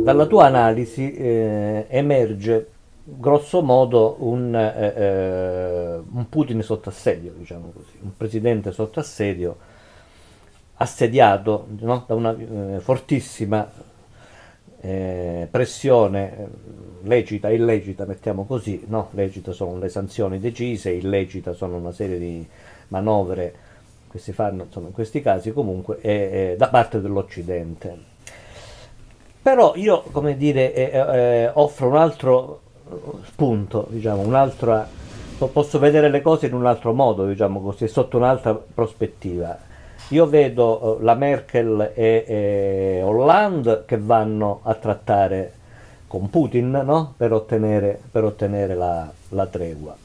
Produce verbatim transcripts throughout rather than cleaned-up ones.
dalla tua analisi eh, emerge grosso modo un, eh, eh, un Putin sotto assedio, diciamo così, un presidente sotto assedio, assediato, no? Da una eh, fortissima eh, pressione eh, lecita e illecita, mettiamo così, no? Lecita sono le sanzioni decise, illecita sono una serie di manovre che si fanno insomma, in questi casi comunque eh, eh, da parte dell'Occidente. Però io, come dire, eh, eh, offro un altro spunto, diciamo, un'altra, po- posso vedere le cose in un altro modo, diciamo così, sotto un'altra prospettiva. Io vedo eh, la Merkel e, e Hollande che vanno a trattare con Putin, no? Per ottenere, per ottenere la, la tregua.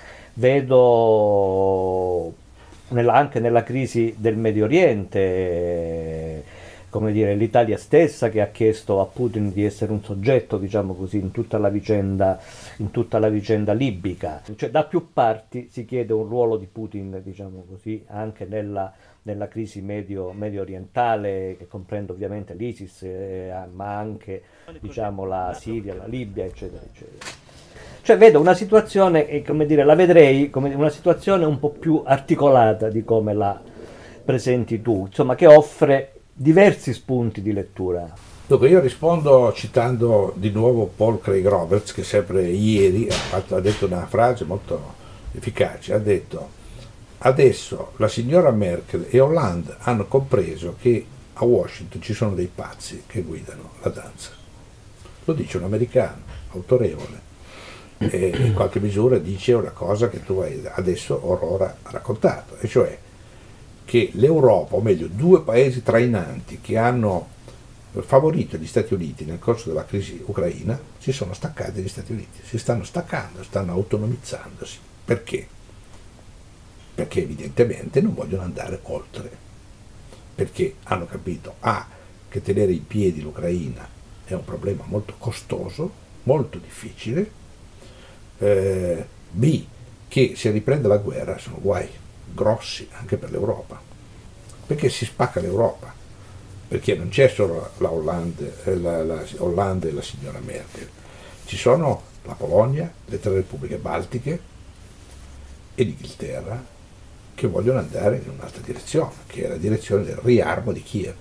Vedo nella- anche nella crisi del Medio Oriente, eh, come dire, l'Italia stessa che ha chiesto a Putin di essere un soggetto, diciamo così, in tutta la vicenda, in tutta la vicenda libica. Cioè, da più parti si chiede un ruolo di Putin, diciamo così, anche nella, nella crisi medio, medio orientale, che comprende ovviamente l'ISIS, eh, ma anche, diciamo, la Siria, la Libia, eccetera, eccetera. Cioè vedo una situazione, eh, come dire, la vedrei come una situazione un po' più articolata di come la presenti tu, insomma, che offre diversi spunti di lettura. Dunque io rispondo citando di nuovo Paul Craig Roberts, che sempre ieri ha, fatto- ha detto una frase molto efficace, ha detto: adesso la signora Merkel e Hollande hanno compreso che a Washington ci sono dei pazzi che guidano la danza. Lo dice un americano autorevole e in qualche misura dice una cosa che tu hai adesso or ora raccontato, e cioè che l'Europa, o meglio due paesi trainanti che hanno favorito gli Stati Uniti nel corso della crisi ucraina, si sono staccati dagli Stati Uniti, si stanno staccando, stanno autonomizzandosi. Perché? Perché evidentemente non vogliono andare oltre, perché hanno capito A, che tenere in piedi l'Ucraina è un problema molto costoso, molto difficile, eh, B, che se riprende la guerra sono guai grossi anche per l'Europa, perché si spacca l'Europa, perché non c'è solo la Hollande, eh, la, la Hollande e la signora Merkel, ci sono la Polonia, le tre repubbliche baltiche e l'Inghilterra che vogliono andare in un'altra direzione, che è la direzione del riarmo di Kiev.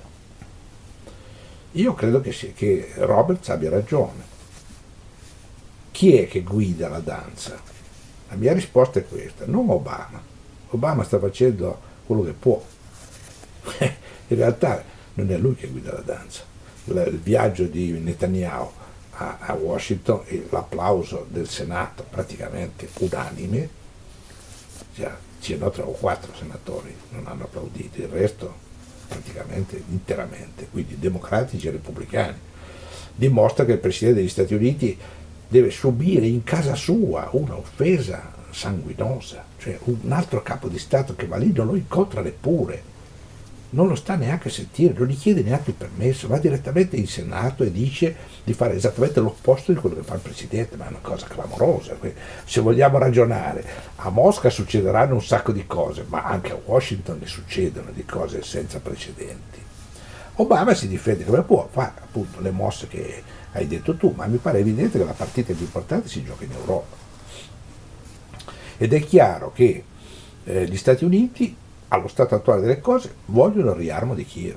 Io credo che, sia, che Roberts abbia ragione. Chi è che guida la danza? La mia risposta è questa: non Obama. Obama sta facendo quello che può. In realtà non è lui che guida la danza. Il viaggio di Netanyahu a, a Washington e l'applauso del Senato praticamente unanime, cioè, c'erano tre o quattro senatori, non hanno applaudito, il resto praticamente interamente, quindi democratici e repubblicani, dimostra che il Presidente degli Stati Uniti deve subire in casa sua una offesa sanguinosa, cioè un altro capo di Stato che va lì non lo incontra neppure, non lo sta neanche a sentire, non gli chiede neanche il permesso, va direttamente in Senato e dice di fare esattamente l'opposto di quello che fa il Presidente, ma è una cosa clamorosa. Se vogliamo ragionare, a Mosca succederanno un sacco di cose, ma anche a Washington ne succedono di cose senza precedenti. Obama si difende come può, fa appunto le mosse che hai detto tu, ma mi pare evidente che la partita più importante si gioca in Europa. Ed è chiaro che eh, gli Stati Uniti, allo stato attuale delle cose, vogliono il riarmo di Kiev.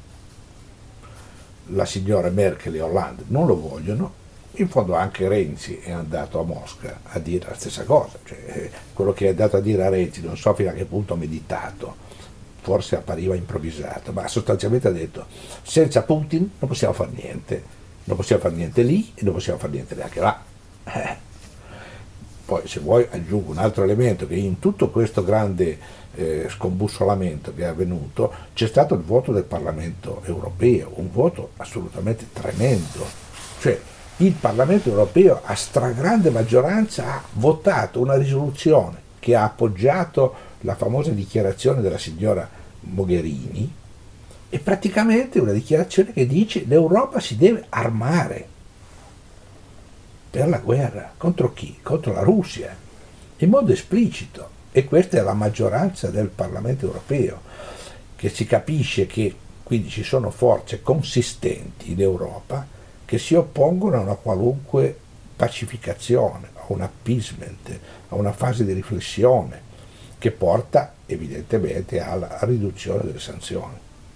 La signora Merkel e Hollande non lo vogliono, in fondo anche Renzi è andato a Mosca a dire la stessa cosa, cioè, quello che è andato a dire a Renzi, non so fino a che punto ha meditato, forse appariva improvvisato, ma sostanzialmente ha detto: senza Putin non possiamo fare niente, non possiamo fare niente lì e non possiamo fare niente neanche là. Eh. Poi se vuoi aggiungo un altro elemento, che in tutto questo grande eh, scombussolamento che è avvenuto c'è stato il voto del Parlamento europeo, un voto assolutamente tremendo, cioè il Parlamento europeo a stragrande maggioranza ha votato una risoluzione che ha appoggiato la famosa dichiarazione della signora Mogherini, è praticamente una dichiarazione che dice che l'Europa si deve armare per la guerra. Contro chi? Contro la Russia, in modo esplicito. E questa è la maggioranza del Parlamento europeo, che si capisce che quindi ci sono forze consistenti in Europa che si oppongono a una qualunque pacificazione, a un appeasement, a una fase di riflessione che porta evidentemente alla riduzione delle sanzioni.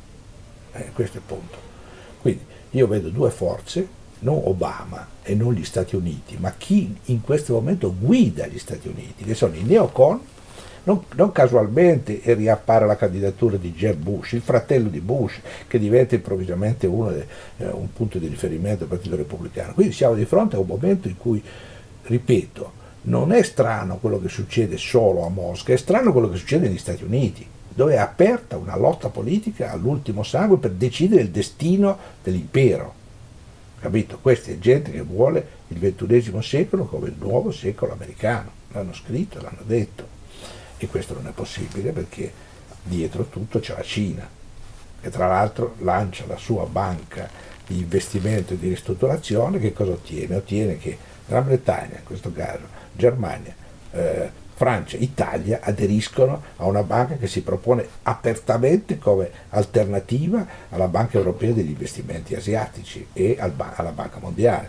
Eh, questo è il punto. Quindi io vedo due forze, non Obama e non gli Stati Uniti, ma chi in questo momento guida gli Stati Uniti, che sono i neocon. Non, non casualmente riappare la candidatura di Jeb Bush, il fratello di Bush, che diventa improvvisamente uno de, eh, un punto di riferimento del Partito Repubblicano. Quindi siamo di fronte a un momento in cui, ripeto, non è strano quello che succede solo a Mosca, è strano quello che succede negli Stati Uniti, dove è aperta una lotta politica all'ultimo sangue per decidere il destino dell'impero. Capito? Questa è gente che vuole il ventunesimo secolo come il nuovo secolo americano. L'hanno scritto, l'hanno detto. E questo non è possibile perché dietro tutto c'è la Cina, che tra l'altro lancia la sua banca di investimento e di ristrutturazione. Che cosa ottiene? Ottiene che Gran Bretagna, in questo caso Germania, eh, Francia, Italia aderiscono a una banca che si propone apertamente come alternativa alla Banca Europea degli Investimenti Asiatici e al ba- alla Banca Mondiale.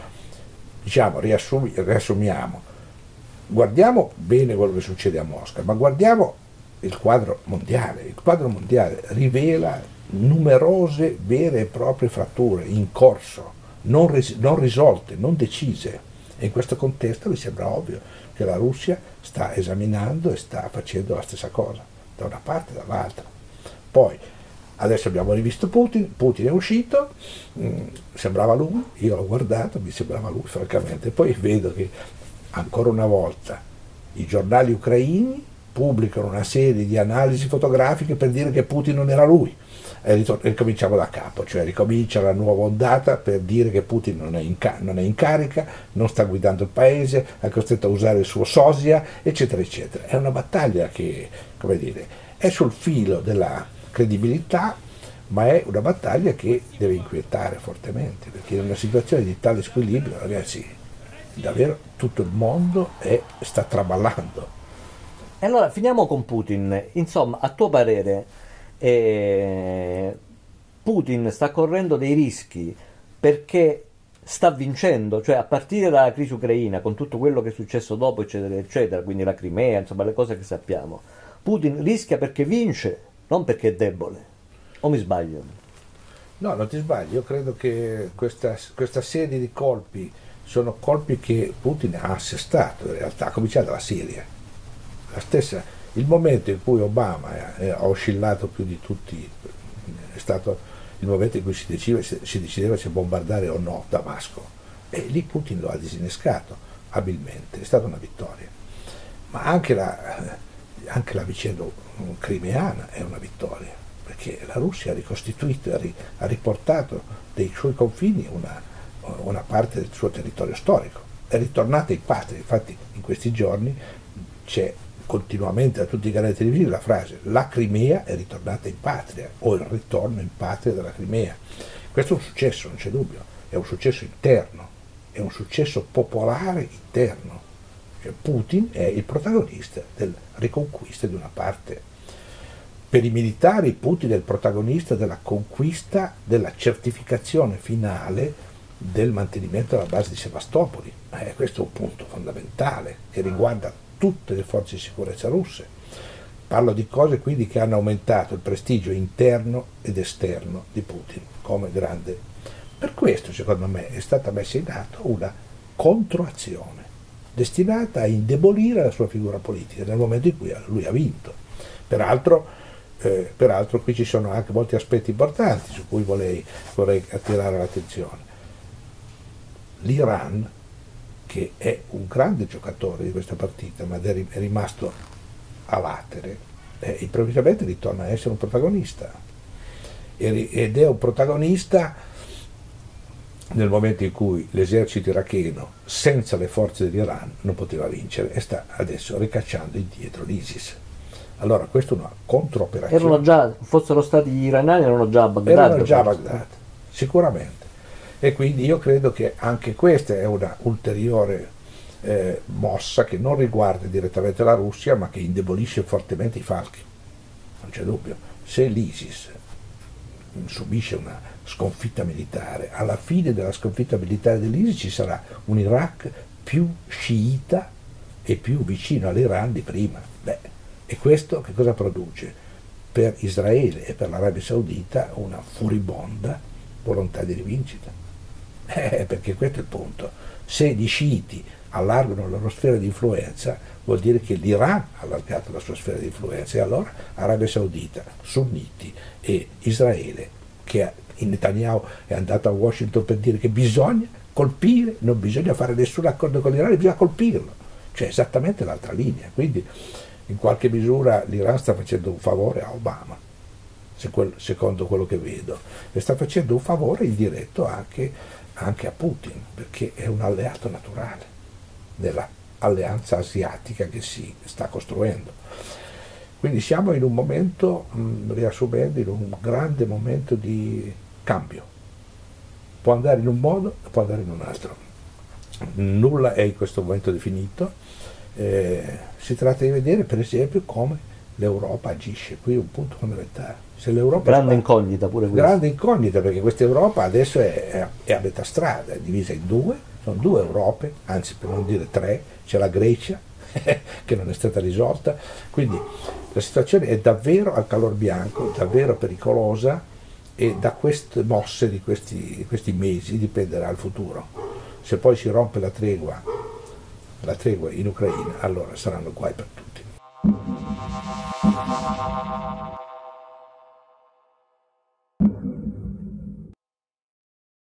Diciamo, riassumi- riassumiamo. Guardiamo bene quello che succede a Mosca, ma guardiamo il quadro mondiale. Il quadro mondiale rivela numerose vere e proprie fratture in corso, non, ris- non risolte, non decise. E in questo contesto mi sembra ovvio che la Russia sta esaminando e sta facendo la stessa cosa, da una parte e dall'altra. Poi, adesso abbiamo rivisto Putin, Putin è uscito, mh, sembrava lui, io l'ho guardato, mi sembrava lui francamente, poi vedo che ancora una volta i giornali ucraini pubblicano una serie di analisi fotografiche per dire che Putin non era lui. E ricominciamo da capo, cioè ricomincia la nuova ondata per dire che Putin non è, in ca- non è in carica, non sta guidando il paese, è costretto a usare il suo sosia, eccetera, eccetera. È una battaglia che, come dire, è sul filo della credibilità, ma è una battaglia che deve inquietare fortemente, perché in una situazione di tale squilibrio, ragazzi, davvero tutto il mondo è, sta traballando. E allora finiamo con Putin. Insomma, a tuo parere, eh, Putin sta correndo dei rischi perché sta vincendo, cioè a partire dalla crisi ucraina, con tutto quello che è successo dopo, eccetera, eccetera, quindi la Crimea, insomma le cose che sappiamo. Putin rischia perché vince, non perché è debole. O mi sbaglio? No, non ti sbagli, io credo che questa, questa serie di colpi sono colpi che Putin ha assestato in realtà, a cominciare dalla Siria. La stessa, il momento in cui Obama eh, ha oscillato più di tutti è stato il momento in cui si decideva, si decideva se bombardare o no Damasco, e lì Putin lo ha disinnescato abilmente, è stata una vittoria. Ma anche la, anche la vicenda crimeana è una vittoria, perché la Russia ha ricostituito, ha, ri, ha riportato dei suoi confini una una parte del suo territorio storico, è ritornata in patria. Infatti in questi giorni c'è continuamente da tutti i canali televisivi la frase la Crimea è ritornata in patria, o il ritorno in patria della Crimea. Questo è un successo, non c'è dubbio, è un successo interno, è un successo popolare interno. Cioè, Putin è il protagonista della riconquista di una parte. Per i militari Putin è il protagonista della conquista, della certificazione finale del mantenimento della base di Sevastopoli. Eh, questo è un punto fondamentale che riguarda tutte le forze di sicurezza russe. Parlo di cose quindi che hanno aumentato il prestigio interno ed esterno di Putin come grande. Per questo, secondo me, è stata messa in atto una controazione destinata a indebolire la sua figura politica nel momento in cui lui ha vinto. Peraltro, eh, peraltro qui ci sono anche molti aspetti importanti su cui vorrei, vorrei attirare l'attenzione. L'Iran, che è un grande giocatore di questa partita, ma è rimasto a latere, eh, improvvisamente ritorna a essere un protagonista. Ed è un protagonista nel momento in cui l'esercito iracheno, senza le forze dell'Iran, non poteva vincere e sta adesso ricacciando indietro l'ISIS. Allora, questa è una controoperazione. Erano già, fossero stati gli iraniani, erano già a Baghdad. Erano già a Baghdad, sicuramente. E quindi io credo che anche questa è una ulteriore eh, mossa che non riguarda direttamente la Russia, ma che indebolisce fortemente i falchi. Non c'è dubbio. Se l'ISIS subisce una sconfitta militare, alla fine della sconfitta militare dell'ISIS ci sarà un Iraq più sciita e più vicino all'Iran di prima. Beh, e questo che cosa produce? Per Israele e per l'Arabia Saudita una furibonda volontà di rivincita. Eh, perché questo è il punto. Se gli sciiti allargano la loro sfera di influenza, vuol dire che l'Iran ha allargato la sua sfera di influenza, e allora Arabia Saudita, sunniti e Israele, che in Netanyahu è andato a Washington per dire che bisogna colpire, non bisogna fare nessun accordo con l'Iran, bisogna colpirlo, cioè esattamente l'altra linea. Quindi in qualche misura l'Iran sta facendo un favore a Obama, secondo quello che vedo, e sta facendo un favore indiretto anche, anche a Putin, perché è un alleato naturale della alleanza asiatica che si sta costruendo. Quindi siamo in un momento, mh, riassumendo, in un grande momento di cambio. Può andare in un modo, può andare in un altro. Nulla è in questo momento definito. Eh, si tratta di vedere, per esempio, come l'Europa agisce. Qui è un punto fondamentale. Se l'Europa grande sbaglia, incognita pure questa. Grande incognita, perché questa Europa adesso è, è, è a metà strada, è divisa in due, sono due Europe, anzi per non dire tre, c'è la Grecia che non è stata risolta, quindi la situazione è davvero al calor bianco, davvero pericolosa, e da queste mosse di questi, di questi mesi dipenderà il futuro. Se poi si rompe la tregua, la tregua in Ucraina, allora saranno guai per tutti.